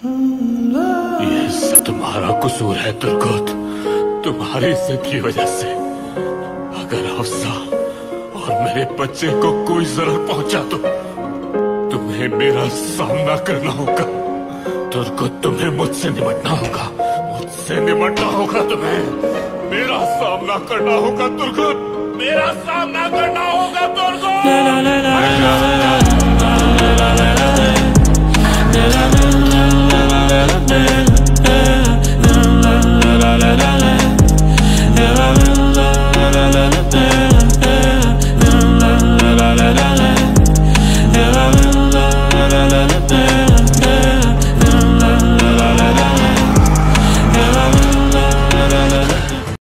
ये सब तुम्हारा कसूर है तुर्गुत, तुम्हारी जिद की वजह से। अगर हफ्सा और मेरे बच्चे को कोई जरूर पहुंचा तो तुम्हें मेरा सामना करना होगा तुर्गुत। तुम्हें मुझसे निपटना होगा, मुझसे निपटना होगा। तुम्हें मेरा सामना करना होगा तुर्गुत, मेरा सामना करना होगा तुर्गुत।